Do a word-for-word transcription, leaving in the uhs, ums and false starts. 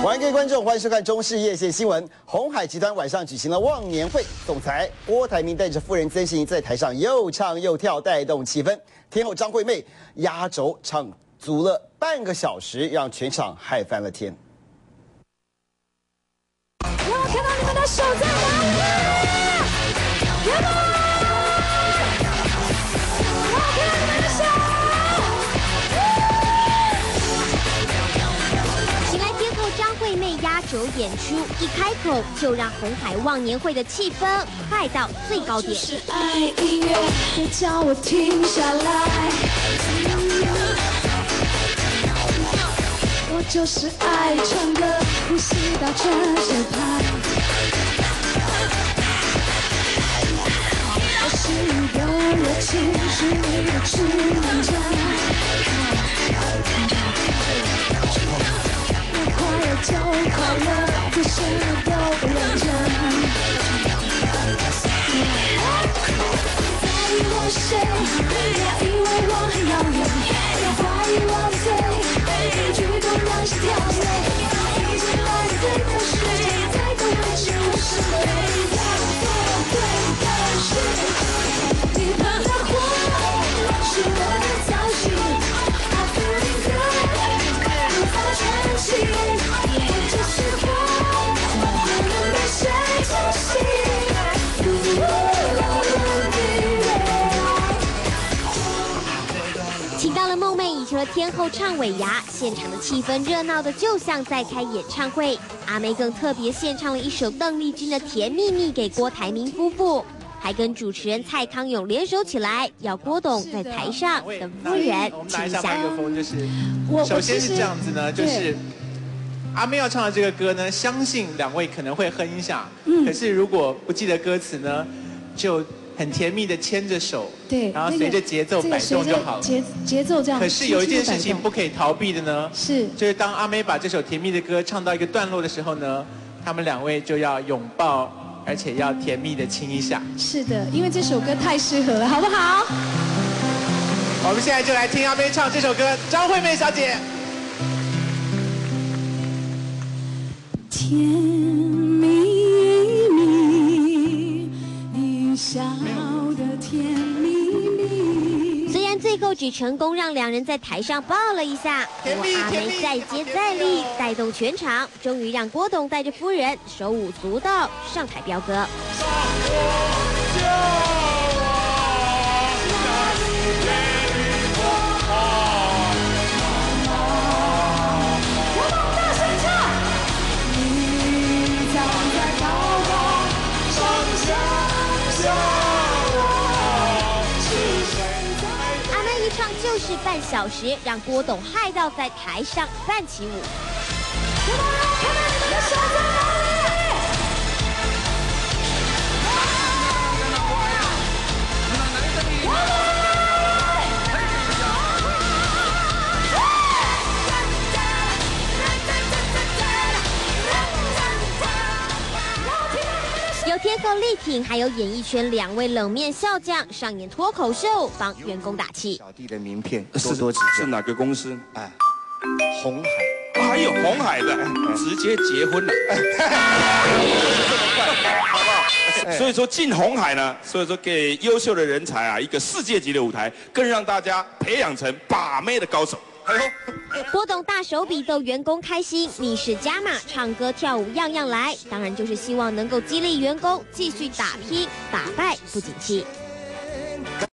晚安，各位观众，欢迎收看中视夜线新闻。鸿海集团晚上举行了忘年会，总裁郭台铭带着夫人曾心怡在台上又唱又跳，带动气氛。天后张惠妹压轴唱足了半个小时，让全场嗨翻了天。 让我看到你们的手在哪里啊！有吗？让我看到你们的手！ 惠妹压轴演出，一开口就让鸿海忘年会的气氛嗨到最高点。就是爱音乐，别叫我停下来。我就是爱唱歌，呼吸到全身拍。我是你的热情，是你的指南针。 就快乐，可是你都不认真。在意我谁？别以为我很遥远，别怀疑我罪，举动让心跳跃。一直来的对的事，在的位置我是对的，做对的事。你们的火是我的造型，它不停的无法喘息。 请到了梦寐以求的天后唱尾牙，现场的气氛热闹的就像在开演唱会。阿妹更特别献唱了一首邓丽君的《甜蜜蜜》给郭台铭夫妇，还跟主持人蔡康永联手起来，要郭董在台上跟夫人亲一下。 麦克风就是，首先是这样子呢，就是阿妹要唱的这个歌呢，相信两位可能会哼一下，嗯，可是如果不记得歌词呢，就 很甜蜜的牵着手，对，然后随着节奏摆动就好了。节节奏这样。可是有一件事情不可以逃避的呢，是就是当阿妹把这首甜蜜的歌唱到一个段落的时候呢，他们两位就要拥抱，而且要甜蜜的亲一下。是的，因为这首歌太适合了，好不好？我们现在就来听阿妹唱这首歌，张惠妹小姐。甜蜜蜜，你笑。 虽然最后只成功让两人在台上抱了一下，不过阿妹再接再厉，带动全场，终于让郭董带着夫人手舞足蹈上台飙歌。 就是半小时，让郭董嗨到在台上泛起舞。看到看到你们的手在哪里？有天后力挺，还有演艺圈两位冷面笑匠上演脱口秀，帮员工打气。 小弟的名片多多指教。 是哪个公司？ 哎，鸿海。 还有鸿海的，直接结婚了。 好不好？ 所以说进鸿海呢，所以说给优秀的人才啊一个世界级的舞台，更让大家培养成把妹的高手。 郭董大手笔逗员工开心，密室加码，唱歌跳舞样样来，当然就是希望能够激励员工继续打拼，打败不景气。